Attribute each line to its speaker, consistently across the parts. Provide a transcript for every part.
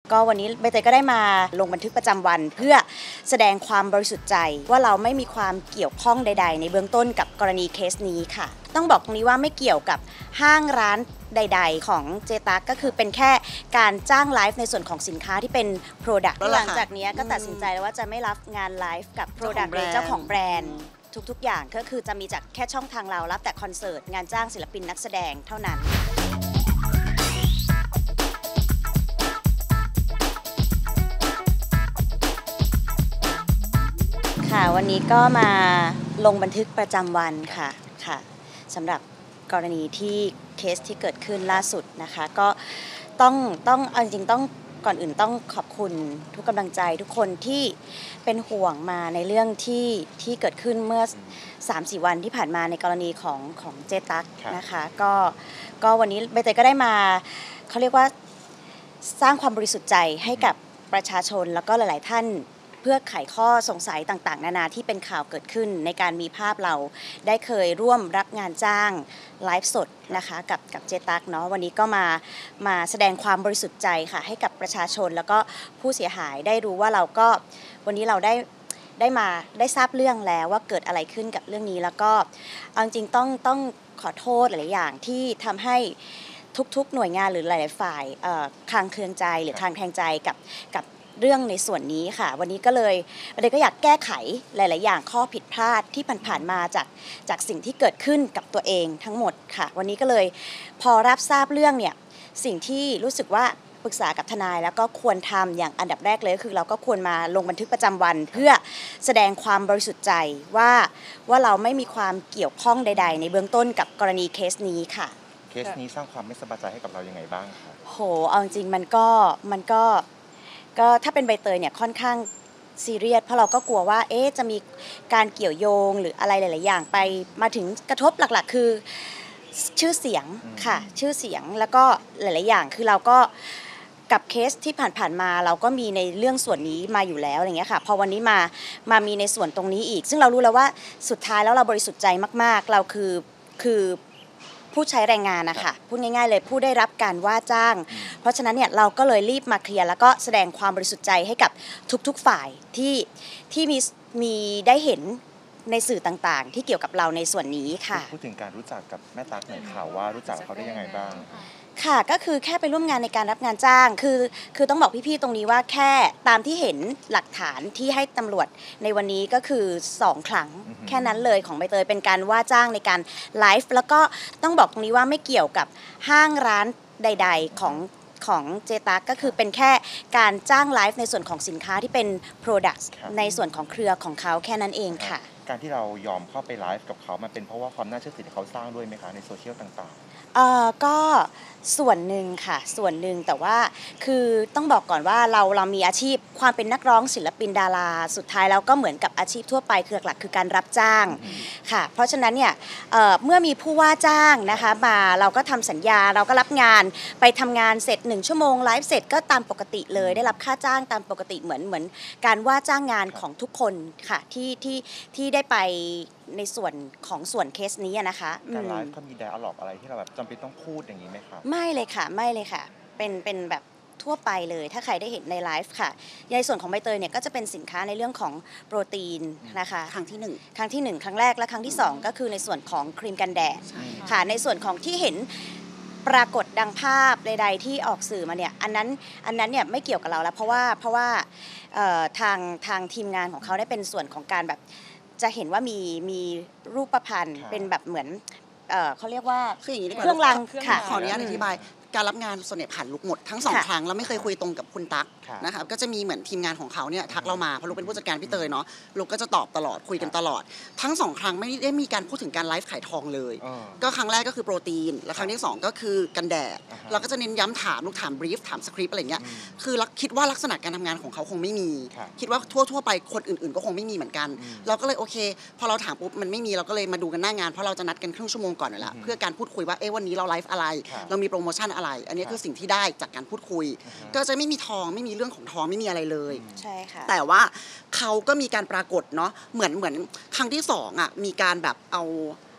Speaker 1: ก็วันนี้ใบเตยก็ได้มาลงบันทึกประจำวันเพื่อแสดงความบริสุทธิ์ใจว่าเราไม่มีความเกี่ยวข้องใดๆในเบื้องต้นกับกรณีเคสนี้ค่ะต้องบอกตรงนี้ว่าไม่เกี่ยวกับห้างร้านใดๆของเจตักก็คือเป็นแค่การจ้างไลฟ์ในส่วนของสินค้าที่เป็น Product หลังจากนี้ก็ตัดสินใจแล้วว่าจะไม่รับงานไลฟ์กับ Product หรือเจ้าของแบรนด์ทุกๆอย่างก็คือจะมีจากแค่ช่องทางเรารับแต่คอนเสิร์ตงานจ้างศิลปินนักแสดงเท่านั้นค่ะวันนี้ก็มาลงบันทึกประจำวันค่ะสำหรับกรณีที่เคสที่เกิดขึ้นล่าสุดนะคะก็ต้องเอาจริงๆต้องก่อนอื่นต้องขอบคุณทุกกำลังใจทุกคนที่เป็นห่วงมาในเรื่องที่เกิดขึ้นเมื่อ 3-4 วันที่ผ่านมาในกรณีของเจตักนะคะก็วันนี้ใบเตยก็ได้มาเขาเรียกว่าสร้างความบริสุทธิ์ใจให้กับประชาชนแล้วก็หลายๆท่านเพื่อไขข้อสงสัยต่างๆนานาที่เป็นข่าวเกิดขึ้นในการมีภาพเราได้เคยร่วมรับงานจ้างไลฟ์สดนะคะกับเจตักเนาะวันนี้ก็มาแสดงความบริสุทธิ์ใจค่ะให้กับประชาชนแล้วก็ผู้เสียหายได้รู้ว่าเราก็วันนี้เราได้ทราบเรื่องแล้วว่าเกิดอะไรขึ้นกับเรื่องนี้แล้วก็เอาจริงต้องขอโทษหลายๆอย่างที่ทำให้ทุกๆหน่วยงานหรือหลายๆฝ่ายคลางเครืองใจหรือคลางแคลงใจกับเรื่องในส่วนนี้ค่ะวันนี้ก็เลยก็อยากแก้ไขหลายๆอย่างข้อผิดพลาดที่ผ่านๆมาจากสิ่งที่เกิดขึ้นกับตัวเองทั้งหมดค่ะวันนี้ก็เลยพอรับทราบเรื่องเนี่ยสิ่งที่รู้สึกว่าปรึกษากับทนายแล้วก็ควรทำอย่างอันดับแรกเลยคือเราก็ควรมาลงบันทึกประจำวันเพื่อแสดงความบริสุทธิ์ใจว่าเราไม่มีความเกี่ยวข้องใดๆในเบื้องต้นกับกรณีเคสนี้ค่ะ
Speaker 2: เคสนี้สร้างความไม่สบายใจให้กับเรายังไงบ้างครับ
Speaker 1: โหเอาจริงมันก็ถ้าเป็นใบเตยเนี่ยค่อนข้างซีเรียสเพราะเราก็กลัวว่าจะมีการเกี่ยวโยงหรืออะไรหลายๆอย่างไปมาถึงกระทบหลักๆคือชื่อเสียงค่ะชื่อเสียงแล้วก็หลายๆอย่างคือเราก็กับเคสที่ผ่านๆมาเราก็มีในเรื่องส่วนนี้มาอยู่แล้วอะไรเงี้ยค่ะพอวันนี้มามีในส่วนตรงนี้อีกซึ่งเรารู้แล้วว่าสุดท้ายแล้วเราบริสุทธิ์ใจมากๆเราคือผู้ใช้แรงงานนะคะพูดง่ายๆเลยผู้ได้รับการว่าจ้างเพราะฉะนั้นเนี่ยเราก็เลยรีบมาเคลียร์แล้วก็แสดงความบริสุทธิ์ใจให้กับทุกๆฝ่ายที่มีได้เห็นในสื่อต่างๆที่เกี่ยวกับเราในส่วนนี้ค่ะ
Speaker 2: พูดถึงการรู้จักกับแม่ตั๊กหน่อยค่ะว่ารู้จักเขาได้ยังไงบ้าง
Speaker 1: ค่ะก็คือแค่ไปร่วมงานในการรับงานจ้างคือต้องบอกพี่ๆตรงนี้ว่าแค่ตามที่เห็นหลักฐานที่ให้ตำรวจในวันนี้ก็คือ2ครั้งแค่นั้นเลยของใบเตยเป็นการว่าจ้างในการไลฟ์แล้วก็ต้องบอกตรงนี้ว่าไม่เกี่ยวกับห้างร้านใดๆของเจตักก็คือเป็นแค่การจ้างไลฟ์ในส่วนของสินค้าที่เป็น Product ในส่วนของเครือของเขาแค่นั้นเองค่ะ
Speaker 2: การที่เรายอมเข้าไปไลฟ์กับเขามันเป็นเพราะว่าความน่าเชื่อถือที่เขาสร้างด้วยไหมคะในโซเชียลต่าง
Speaker 1: ๆก็ส่วนหนึ่งค่ะส่วนหนึ่งแต่ว่าคือต้องบอกก่อนว่าเรามีอาชีพความเป็นนักร้องศิลปินดาราสุดท้ายแล้วก็เหมือนกับอาชีพทั่วไปคือหลักคือการรับจ้างค่ะเพราะฉะนั้นเนี่ยเมื่อมีผู้ว่าจ้างนะคะมาเราก็ทำสัญญาเราก็รับงานไปทำงานเสร็จ1ชั่วโมงไลฟ์เสร็จก็ตามปกติเลยได้รับค่าจ้างตามปกติเหมือนการว่าจ้างงานของทุกคนค่ะที่ได้ไปในส่วนเคสนี้นะคะ
Speaker 2: การไลฟ์เขามีไดอะล็อกอะไรที่เราแบบจำเป็นต้องพูดอย่างนี้ไหมครับ
Speaker 1: ไม่เลยค่ะเป็นแบบทั่วไปเลยถ้าใครได้เห็นในไลฟ์ค่ะในส่วนของใบเตยเนี่ยก็จะเป็นสินค้าในเรื่องของโปรตีนนะคะครั้งที่1ครั้งแรกและครั้งที่2ก็คือในส่วนของครีมกันแดดค่ะในส่วนของที่เห็นปรากฏดังภาพใดๆที่ออกสื่อมาเนี่ยอันนั้นเนี่ยไม่เกี่ยวกับเราแล้วเพราะว่าทางทีมงานของเขาได้เป็นส่วนของการแบบจะเห็นว่ามีรูปพรรณเป็นแบบเหมือนเขาเรียกว่า
Speaker 3: คืออย่างนี้
Speaker 1: เครื่องรางค่ะ
Speaker 3: ขออนุญาตอธิบายการรับงานส่วนใหญ่ผ่านลุกหมดทั้ง2ครั้งแล้วไม่เคยคุยตรงกับคุณตั๊กนะครับก็จะมีเหมือนทีมงานของเขาเนี่ยทักเรามาเพราะลุกเป็นผู้จัดการพี่เตยเนาะลุกก็จะตอบตลอดคุยกันตลอดทั้ง2ครั้งไม่ได้มีการพูดถึงการไลฟ์ขายทองเลยก็ครั้งแรกก็คือโปรตีนและครั้งที่2ก็คือกันแดดเราก็จะเน้นย้ำถามลูกถามบรีฟถามสคริปต์อะไรเงี้ยคือคิดว่าลักษณะการทำงานของเขาคงไม่มีคิดว่าทั่วไปคนอื่นๆก็คงไม่มีเหมือนกันเราก็เลยโอเคพอเราถามปุ๊บมันไม่มีเราก็เลยมาดูกันหน้างานเพราะเราจะนัดกันครึ่งชั่วโมงก่อนนั่นแหละเพื่อการพูดคุยว่าวันนี้เราไลฟ์อะไรเรามีโปรโมชั่นอะไรอันนี้คือสิ่งที่ได้จากการพูดคุยก็จะไม่มีทองไม่มีเรื่องของทองไม่มีอะไรเลย
Speaker 1: ใช่ค่ะ
Speaker 3: แต่ว่าเขาก็มีการปรากฏเนาะเหมือนครั้งที่2อ่ะมีการแบบเอา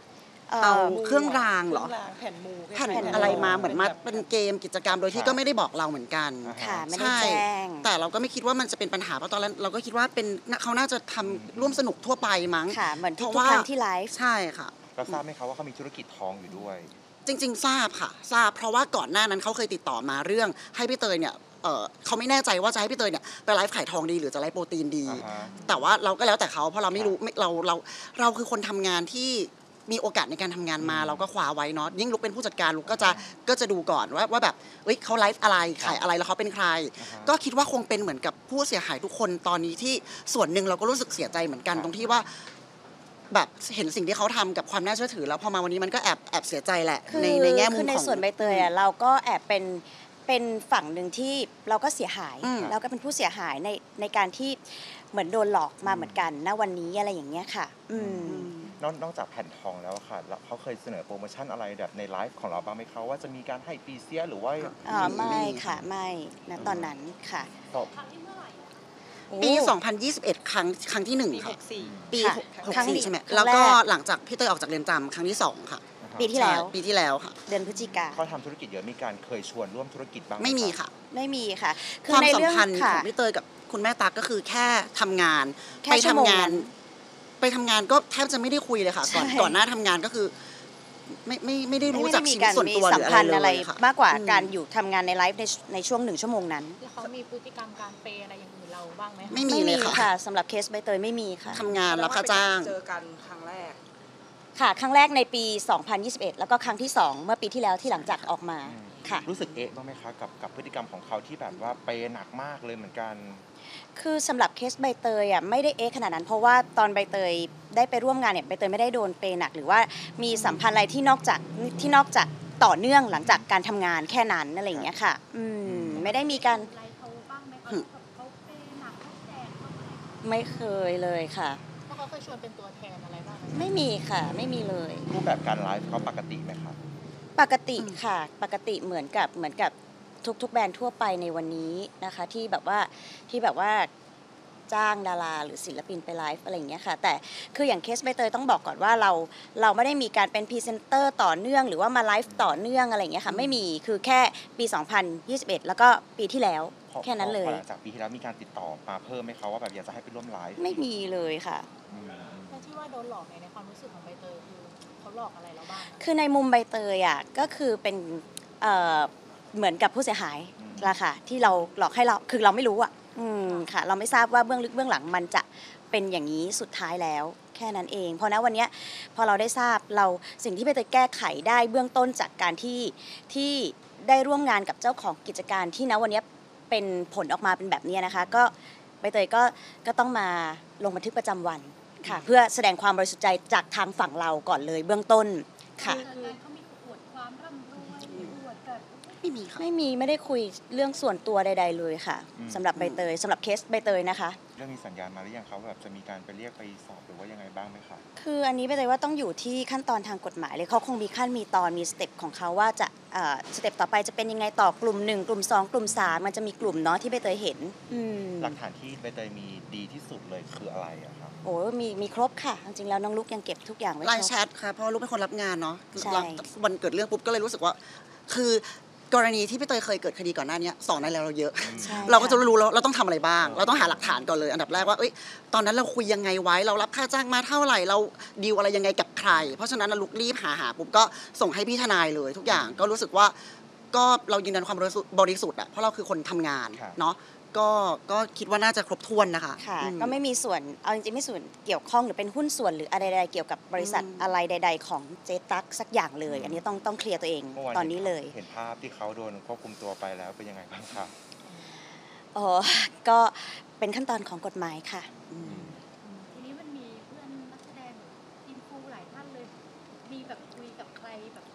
Speaker 3: เอาเครื่องรางเหรอ
Speaker 4: แผ่นมู
Speaker 3: แผ่นอะไรมาเหมือนมาเป็นเกมกิจกรรมโดยที่ก็ไม่ได้บอกเราเหมือนกัน
Speaker 1: ค่ะไม่ได้แจ้ง
Speaker 3: แต่เราก็ไม่คิดว่ามันจะเป็นปัญหาเพราะตอนแรกเราก็คิดว่าเป็นเขาน่าจะทำร่วมสนุกทั่วไปมั้ง
Speaker 1: ค่ะเหมือนทุก
Speaker 3: เพราะว่า
Speaker 1: ครั้งที่ไลฟ์
Speaker 3: ใช่ค่ะ
Speaker 2: เราทราบไหมคะว่าเขามีธุรกิจทองอยู่ด้วย
Speaker 3: จริงๆทราบค่ะทราบเพราะว่าก่อนหน้านั้นเขาเคยติดต่อมาเรื่องให้พี่เตยเนี่ยเขาไม่แน่ใจว่าจะให้พี่เตยเนี่ยไปไลฟ์ขายทองดีหรือจะไลฟ์โปรตีนดี แต่ว่าเราก็แล้วแต่เขาเพราะเราไม่รู้เราคือคนทำงานที่มีโอกาสในการทำงานมาเราก็คว้าไว้เนาะยิ่งลุกเป็นผู้จัดการลุกก็จะดูก่อนว่าแบบเขาไลฟ์อะไรขายอะไรแล้วเขาเป็นใคร ก็คิดว่าคงเป็นเหมือนกับผู้เสียหายทุกคนตอนนี้ที่ส่วนหนึ่งเราก็รู้สึกเสียใจเหมือนกันตรงที่ว่าแบบเห็นสิ่งที่เขาทำกับความน่าเชื่อถือแล้วพอมาวันนี้มันก็แอบเสียใจแหละในแง่มุม
Speaker 1: คือใน
Speaker 3: ของ
Speaker 1: ส่วนใบเตยเราก็แอบเป็นฝั่งหนึ่งที่เราก็เสียหายเราก็เป็นผู้เสียหายในการที่เหมือนโดนหลอกมาเหมือนกันณวันนี้อะไรอย่างเงี้ยค่ะ
Speaker 2: นอกจากแผ่นทองแล้วค่ะเขาเคยเสนอโปรโมชั่นอะไรแบบในไลฟ์ของเราบ้างไหมคะว่าจะมีการให้ปีเสียหรือว่า
Speaker 1: ไม่ค่ะไม่ณตอนนั้นค่ะ
Speaker 3: ปี 2021 ครั้งที่1ค่ะปี 64 ใช่ไหม
Speaker 1: ครั้งแรก
Speaker 3: แล้วก็หลังจากพี่เตยออกจากเรือนจำครั้งที่2ค่ะ
Speaker 1: ปีที่แล้ว
Speaker 3: ใช่ปีที่แล้วค่ะ
Speaker 1: เดือนพฤศจิกา
Speaker 2: เขาทำธุรกิจเยอะมีการเคยชวนร่วมธุรกิจบ้างห
Speaker 3: ไม่มีค่ะ
Speaker 1: ไม่มีค่ะ
Speaker 3: ความ
Speaker 1: ใน
Speaker 3: สัม
Speaker 1: เรื่อง
Speaker 3: พันธ์ข
Speaker 1: ค่ะ
Speaker 3: องพี่เตยกับคุณแม่ตั๊กก็คือแค่ทำงาน
Speaker 1: แค่
Speaker 3: ไป
Speaker 1: ชั่วโม
Speaker 3: ทำ
Speaker 1: ง
Speaker 3: งาน
Speaker 1: นั้น
Speaker 3: ไปทำงานก็แทบจะไม่ได้คุยเลยค่ะ
Speaker 1: ใช่
Speaker 3: ก่อนหน้าทำงานก็คือไม่ได้รู้จัก
Speaker 1: ไม่
Speaker 3: ชี
Speaker 1: ได้
Speaker 3: วิตส่วนตัวห
Speaker 1: สั
Speaker 3: รือ
Speaker 1: พันธ์
Speaker 3: อะไร
Speaker 1: อะไร
Speaker 3: เลยค่ะ
Speaker 1: มากกว่าการอยู่ทำงานในไลฟ์ในช่วง1 ชั่วโมงนั้น
Speaker 4: แล้วเขามีพฤติกรรมการเปย์อะไรอย่างอื่นเราบ้างไหมคะ
Speaker 3: ไม่มี
Speaker 1: ไม่
Speaker 3: เล
Speaker 1: มี
Speaker 3: ยค่ะ
Speaker 1: ค่ะสำหรับเคสใบเตยไม่มีค่ะ
Speaker 3: ทำงานรับค่าจ้าง
Speaker 5: เจอกันครั้งแรก
Speaker 1: ค่ะ ครั้งแรกในปี 2021 แล้วก็ครั้งที่ 2 เมื่อปีที่แล้วที่หลังจากออกมาค่ะ
Speaker 2: รู้สึกบ้างไหมคะกับพฤติกรรมของเขาที่แบบว่าเปย์หนักมากเลยเหมือนกัน
Speaker 1: คือสำหรับเคสใบเตยไม่ได้ขนาดนั้น เพราะว่าตอนใบเตยได้ไปร่วมงานเนี่ยใบเตยไม่ได้โดนเปย์หนักหรือว่ามีสัมพันธ์อะไรที่นอกจากต่อเนื่องหลังจากการทำงานแค่นั้นอะไรอย่างเงี้ยค่ะไม่ได้มีการ
Speaker 6: อะไรเขาบ้างไหมคะแบบเขาเปย์หนักเขาแจกเขาอะไร
Speaker 1: ไม่เคยเลยค่ะ
Speaker 4: เพราะเขาเคยชวนเป็นตัวแทนอะไรบ้างไหม
Speaker 1: ไม่มีค่ะไม่มีเลย
Speaker 2: รูปแบบการไลฟ์เขาปกติไหมครับ
Speaker 1: ปกติค่ะปกติเหมือนกับทุกแบรนด์ทั่วไปในวันนี้นะคะที่แบบว่าจ้างดาราหรือศิลปินไปไลฟ์อะไรอย่างเงี้ยค่ะแต่คืออย่างเคสใบเตยต้องบอกก่อนว่าเราไม่ได้มีการเป็นพรีเซนเตอร์ต่อเนื่องหรือว่ามาไลฟ์ต่อเนื่องอะไรอย่างเงี้ยค่ะไม่มีคือแค่ปี 2021 แล้วก็ปีที่แล้วแค่นั้นเลย
Speaker 2: หลังจากปีที่แล้วมีการติดต่อมาเพิ่มไหมคะว่าแบบอยากจะให้ไปร่วมไลฟ์
Speaker 1: ไม่มีเลยค่ะ
Speaker 4: แล้วที่ว่าโดนหลอกในความรู้สึกของใบเตยคือเขาหลอกอะไรเราบ้างอะ
Speaker 1: คือในมุมใบเตยก็คือเป็นเหมือนกับผู้เสียหายละค่ะที่เราหลอกให้เราคือเราไม่รู้ค่ะเราไม่ทราบว่าเบื้องลึกเบื้องหลังมันจะเป็นอย่างนี้สุดท้ายแล้วแค่นั้นเองเพราะณวันนี้พอเราได้ทราบสิ่งที่ใบเตยแก้ไขได้เบื้องต้นจากการที่ได้ร่วมงานกับเจ้าของกิจการที่ณวันนี้เป็นผลออกมาเป็นแบบนี้นะคะก็ใบเตยก็ต้องมาลงบันทึกประจำวันค่ะเพื่อแสดงความบริสุทธิ์ใจจากทางฝั่งเราก่อนเลยเบื้องต้นค่ะ
Speaker 6: เขามีอวดความร่ำรวยอวดกับ
Speaker 3: ไม่มีค่ะ
Speaker 1: ไม่ได้คุยเรื่องส่วนตัวใดๆเลยค่ะสำหรับใบเตยสำหรับเคสใบเตยนะคะ
Speaker 2: เรื่องมีสัญญาณมาหรือยังเขาแบบจะมีการไปเรียกไปสอบหรือว่ายังไงบ้างไหมคะ
Speaker 1: คืออันนี้ใบเตยว่าต้องอยู่ที่ขั้นตอนทางกฎหมายเลยเขาคงมีขั้นมีตอนมีสเต็ปของเขาว่าจะสเต็ปต่อไปจะเป็นยังไงต่อกลุ่ม1กลุ่ม2กลุ่ม3มันจะมีกลุ่มเนาะที่ใบเตยเห็น
Speaker 2: หลักฐานที่ใบเตยมีดีที่สุดเลยคืออะไรอะครับ
Speaker 1: โอ้มีครบค่ะจริงๆแล้วน้องลูกยังเก็บทุกอย่างไว้
Speaker 3: ไลน์
Speaker 1: ค
Speaker 3: แช
Speaker 1: รบ
Speaker 3: ทค่ะเพราะลูกเป็นคนรับงานเนาะ
Speaker 1: ใช่
Speaker 3: วันเกิดเรื่องปุ๊บก็เลยรู้สึกว่า คือกรณีที่พี่เตยเคยเกิดคดีก่อนหน้านี้สอนได้แล้วเราเยอะ
Speaker 1: ใช่
Speaker 3: เราก็จะรู้แล้วเราต้องทำอะไรบ้าง เราต้องหาหลักฐานก่อนเลย อันดับแรกว่าตอนนั้นเราคุยยังไงไว้เรารับค่าจ้างมาเท่าไหร่เราดีลอะไรยังไงกับใคร เพราะฉะนั้นลุกรีบหาปุ๊บก็ส่งให้พี่ทนายเลย ทุกอย่างก็รู้สึกว่าก็เรายืนยันความบริสุทธิ์อะเพราะเราคือคนทำงานเนาะก็คิดว่าน่าจะครบถ้วนนะคะ
Speaker 1: ค่ะก็ไม่มีส่วนเอาจริงๆไม่ส่วนเกี่ยวข้องหรือเป็นหุ้นส่วนหรืออะไรใดๆเกี่ยวกับบริษัทอะไรใด ๆ ของเจตักสักอย่างเลย อันนี้ต้องเคลียร์ตัวเอง
Speaker 2: เมื่อวาน
Speaker 1: ตอนนี้เลย
Speaker 2: เห็นภาพที่เขาโดนควบคุมตัวไปแล้วเป็นยังไงบ้างครับ
Speaker 1: อ๋อก็เป็นขั้นตอนของกฎหมายค่ะ
Speaker 6: ทีนี้มันมีเพื่อนนักแสดงอินฟูหลายท่านเลย มีแบบคุยกับใครแบบในไล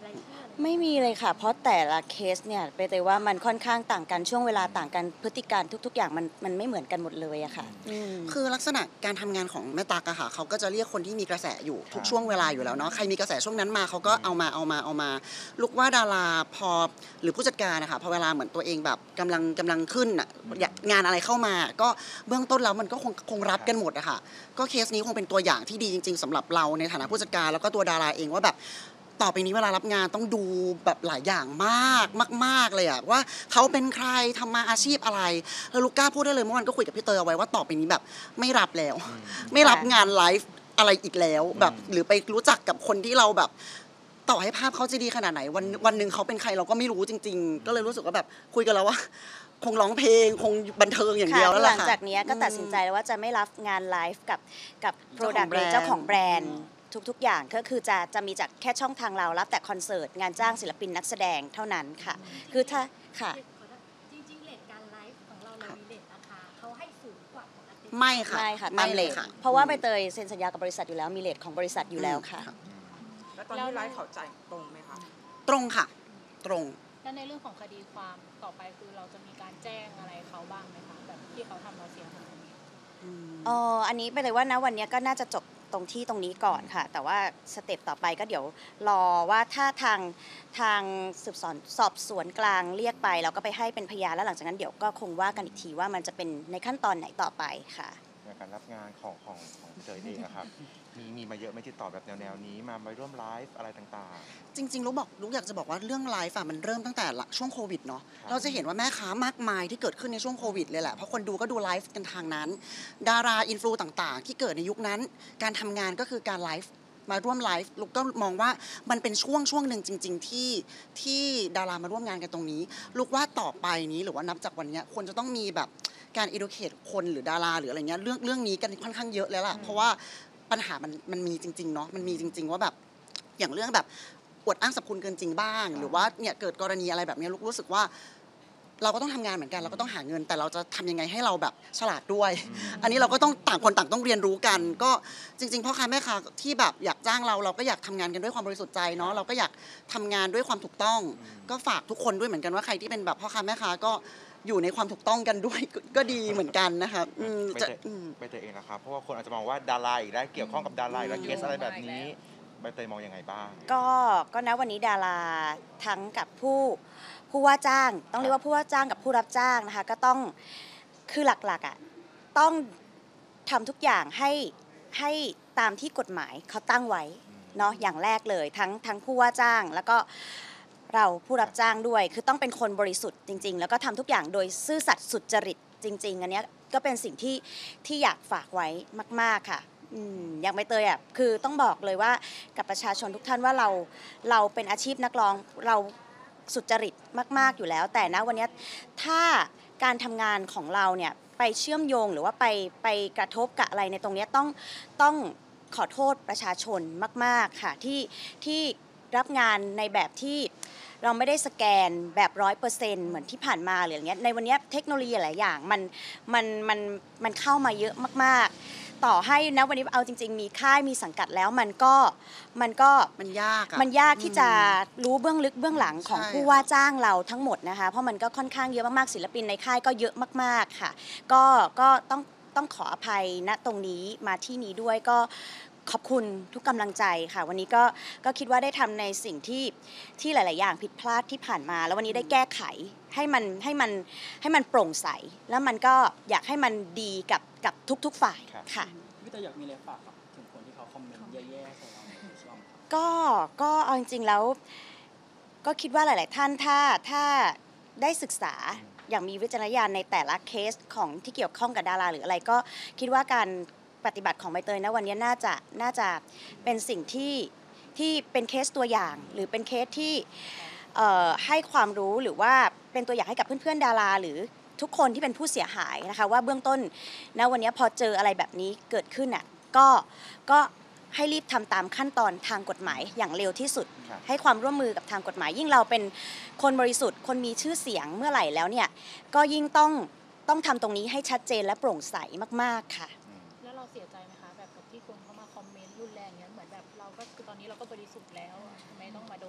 Speaker 6: รายชื่ออะไร
Speaker 1: ไม่มีเลยค่ะ เพราะแต่ละเคสเนี่ยไปเลยว่ามันค่อนข้างต่างกันช่วงเวลาต่างกันพฤติการทุก ๆ อย่างมันไม่เหมือนกันหมดเลยอะค่ะม
Speaker 3: คือลักษณะการทำงานของแม่ตักอะค่ะเขาก็จะเรียกคนที่มีกระแสอยู่ทุกช่วงเวลาอยู่แล้วเนาะใครมีกระแสช่วงนั้นมาเขาก็เอามาลูกว่าดาราพอหรือผู้จัดการนะคะพอเวลาเหมือนตัวเองแบบกำลังขึ้นอะงานอะไรเข้ามาก็เบื้องต้นแล้วมันก็คงรับกันหมดอะค่ะก็เคสนี้คงเป็นตัวอย่างที่ดีจริงๆสำหรับเราในฐานะผู้จัดการแล้วก็ตัวดาราเองว่าแบบต่อไปนี้เวลารับงานต้องดูแบบหลายอย่างมากเลยอะว่าเขาเป็นใครทำมาอาชีพอะไรแล้วลูกกล้าพูดได้เลยเมื่อวานก็คุยกับพี่เตยเอาไว้ว่าต่อไปนี้แบบไม่รับแล้ว ไม่รับงานไลฟ์อะไรอีกแล้วแบบหรือไปรู้จักกับคนที่เราแบบต่อให้ภาพเขาจะดีขนาดไหนวันหนึ่งเขาเป็นใครเราก็ไม่รู้จริงๆก็เลยรู้สึกว่าแบบคุยกันแล้วว่าคงร้องเพลงคงบันเทิงอย่างเดียวแล้ว
Speaker 1: ห
Speaker 3: ล่ะ
Speaker 1: ลัง
Speaker 3: ค่ะ
Speaker 1: จากนี้ก็ตัดสินใจแล้วว่าจะไม่รับงานไลฟ์กับ Product
Speaker 3: เจ้าของแบรนด์
Speaker 1: เจ้าของแบรนด์ทุกๆอย่างก็คือจะมีจากแค่ช่องทางเรารับแต่คอนเสิร์ตงานจ้างศิลปินนักแสดงเท่านั้นค่ะ คือถ้าค่ะ
Speaker 6: จริงๆเรทการไลฟ์ของเรามีเรทราคาเขาให้สูงกว่าปกติ
Speaker 3: ไม่ค่ะ
Speaker 1: ไม่ค่ะตามเลท
Speaker 3: ค่ะ
Speaker 1: เพราะว่าใบเตยเซ็นสัญญากับบริษัทอยู่แล้วมีเลทของบริษัทอยู่แล้วค่ะ
Speaker 5: แล้วตอนที่ไลฟ์เขาจ่ายตรงไหมคะ
Speaker 3: ตรงค่ะ ตรง
Speaker 4: แล้วในเรื่องของคดีความต่อไปคือเราจะมีการแจ้งอะไรเขาบ้างไหมคะแบบที่เขาทำเราเสียหาย
Speaker 1: อันนี้ไปเลยว่านะวันนี้ก็น่าจะจบตรงที่ตรงนี้ก่อนค่ะ แต่ว่าสเต็ปต่อไปก็เดี๋ยวรอว่าถ้าทางสืบสอบสวนกลางเรียกไปเราก็ไปให้เป็นพยานแล้วหลังจากนั้นเดี๋ยวก็คงว่ากันอีกทีว่ามันจะเป็นในขั้นตอนไหนต่อไปค่ะ
Speaker 2: ในการรับงานของพี่เตยเองนะครับมีมาเยอะไหม่ติดต่อแบบแนวนี้มาร่วมไลฟ์อะไรต่าง
Speaker 3: จริงๆลูกอยากจะบอกว่าเรื่องไลฟ์มันเริ่มตั้งแต่ช่วงโควิดเนาะ
Speaker 2: ครับ
Speaker 3: เราจะเห็นว่าแม่ค้ามากมายที่เกิดขึ้นในช่วงโควิดเลยแหละเพราะคนดูก็ดูไลฟ์กันทางนั้น ดาราอินฟลูต่างๆ ที่เกิดในยุคนั้น การทำงานก็คือการไลฟ์มาร่วมไลฟ์ลูกก็มองว่ามันเป็นช่วงหนึ่งจริง ๆที่ดารามาร่วมงานกันตรงนี้ลูกว่าต่อไปนี้หรือว่านับจากวันนี้ควรจะต้องมีแบบการ educate คนหรือดาราหรืออะไรเงี้ยเรื่องนี้กันค่อนข้างเยอะแล้วล่ะเพราะว่าปัญหามันมีจริงๆเนาะมันมีจริง ๆ ว่าแบบอย่างเรื่องแบบอวดอ้างสรรพคุณเกินจริงบ้าง หรือว่าเนี่ยเกิดกรณีอะไรแบบนี้ลูกรู้สึกว่า เราก็ต้องทำงานเหมือนกันเราก็ต้องหาเงิน แต่เราจะทำยังไงให้เราแบบฉลาดด้วย อันนี้เราก็ต้องต่างคนต่างต้องเรียนรู้กัน ก็จริงๆพ่อค้าแม่ค้าที่แบบอยากจ้างเราก็อยากทำงานกันด้วยความบริสุทธิ์ใจเนาะเราก็อยากทำงานด้วยความถูกต้อง ก็ฝากทุกคนด้วยเหมือนกันว่าใครที่เป็นแบบพ่อค้าแม่ค้าก็อยู่ในความถูกต้องกันด้วย ก็ดีเหมือนกันนะคะ
Speaker 2: ๆใบเตยเองนะครับเพราะว่าคนอาจจะมองว่าดาราอีกได้เกี่ยวข้องกับดาราอีกแล้วเคสอะไรแบบนี้ใบเตยมองยังไงบ้าง
Speaker 1: ก็นะวันนี้ดาราทั้งกับผู้ว่าจ้างต้องเรียกว่าผู้ว่าจ้างกับผู้รับจ้างนะคะก็ต้องคือหลักๆอ่ะต้องทำทุกอย่างให้ตามที่กฎหมายเขาตั้งไว้เนาะอย่างแรกเลยทั้งผู้ว่าจ้างแล้วก็เราผู้รับจ้างด้วยคือต้องเป็นคนบริสุทธิ์จริงๆแล้วก็ทำทุกอย่างโดยซื่อสัตย์สุจริตจริงๆอันเนี้ยก็เป็นสิ่งที่อยากฝากไว้มากๆค่ะอย่างใบเตยอ่ะคือต้องบอกเลยว่ากับประชาชนทุกท่านว่าเราเป็นอาชีพนักร้องเราสุจริตมากๆอยู่แล้ว แต่นะวันนี้ถ้าการทำงานของเราเนี่ยไปเชื่อมโยงหรือว่าไปกระทบกับอะไรในตรงนี้ต้องขอโทษประชาชนมากๆค่ะที่รับงานในแบบที่เราไม่ได้สแกนแบบ 100% เหมือนที่ผ่านมาหรืออย่างเงี้ยในวันนี้เทคโนโลยีหลายอย่างมันเข้ามาเยอะมากๆต่อให้นะวันนี้เอาจริงๆมีค่ายมีสังกัดแล้วมัน
Speaker 3: ยากอะ
Speaker 1: มันยากที่จะรู้เบื้องลึกเบื้องหลังของ
Speaker 3: ใช่
Speaker 1: ผู้ว่าจ้างเราทั้งหมดนะคะเพราะมันก็ค่อนข้างเยอะมากๆศิลปินในค่ายก็เยอะมากๆค่ะก็ต้องขออภัยณตรงนี้มาที่นี้ด้วยก็ขอบคุณทุกกำลังใจค่ะวันนี้ก็คิดว่าได้ทำในสิ่งที่หลาย ๆ อย่างผิดพลาดที่ผ่านมา แล้ววันนี้ได้แก้ไขให้มันโปร่งใสแล้วมันก็อยากให้มันดีกับทุกๆฝ่ายค่ะ
Speaker 7: พี่เตยอยากมีอะไรฝากถึงคนที่เขาคอมเมนต์แย่ๆใส่เราในโซเชียลครับ
Speaker 1: ก็เอาจริงๆแล้วก็คิดว่าหลาย ๆ ท่านถ้าได้ศึกษาอย่างมีวิจารณญาณในแต่ละเคสของที่เกี่ยวข้องกับดาราหรืออะไรก็คิดว่าการปฏิบัติของใบเตยนะวันนี้น่าจะเป็นสิ่งที่เป็นเคสตัวอย่างหรือเป็นเคสที่ให้ความรู้หรือว่าเป็นตัวอย่างให้กับเพื่อนๆดาราหรือทุกคนที่เป็นผู้เสียหายนะคะว่าเบื้องต้นนะวันนี้พอเจออะไรแบบนี้เกิดขึ้นน่ะก็ให้รีบทำตามขั้นตอนทางกฎหมายอย่างเร็วที่สุด
Speaker 2: ครับ
Speaker 1: ให้ความร่วมมือกับทางกฎหมายยิ่งเราเป็นคนบริสุทธิ์คนมีชื่อเสียงเมื่อไหร่แล้วเนี่ยก็ยิ่งต้องทำตรงนี้ให้ชัดเจนและโปร่งใสมากๆค่ะ
Speaker 4: แล้วเราเสียใจไหมคะแบบกับที่คนเข้ามาคอมเมนต์รุนแรงเงี้ยเหมือนแบบเราก็คือตอนนี้เราก็บริสุทธิ์แล้วทำไมต้องมาโดนอะไรแบบนี้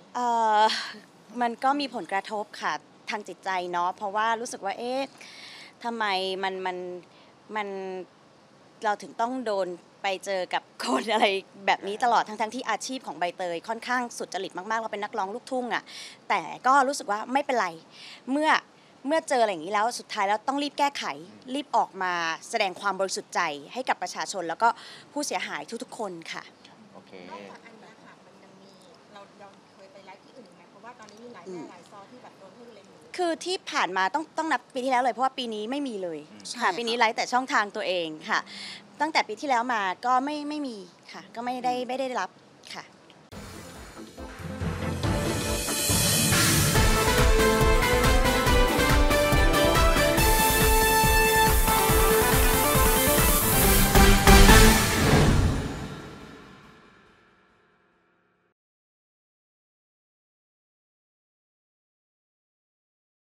Speaker 1: เอ่อมันก็มีผลกระทบค่ะทางจิตใจเนาะเพราะว่ารู้สึกว่าเอ๊ะทำไมมันเราถึงต้องโดนไปเจอกับคนอะไรแบบนี้ตลอดทั้งที่อาชีพของใบเตยค่อนข้างสุจริตมากๆเราเป็นนักร้องลูกทุ่งอ่ะแต่ก็รู้สึกว่าไม่เป็นไรเมื่อเจออะไรอย่างนี้แล้วสุดท้ายแล้วต้องรีบแก้ไขรีบออกมาแสดงความบริสุทธิ์ใจให้กับประชาชนแล้วก็ผู้เสียหายทุกๆคนค่ะ
Speaker 2: โอเค
Speaker 6: นอกจากอันเนี้ยค่ะมันยังมีเราเคยไปไลฟ์ที่อื่นไหมเพราะว่าตอนนี้มีหลายแม่หลายซอที่แบบโดนทุ่นเลยอยู่
Speaker 1: คือที่ผ่านมาต้องนับปีที่แล้วเลยเพราะว่าปีนี้ไม่มีเลย
Speaker 3: ใช่
Speaker 1: ค่ะ
Speaker 3: ค่ะ
Speaker 1: ปีนี้ไลฟ์แต่ช่องทางตัวเองค่ะ ตั้งแต่ปีที่แล้วมาก็ไม่มีค่ะ ก็ไม่ได้รับค่ะ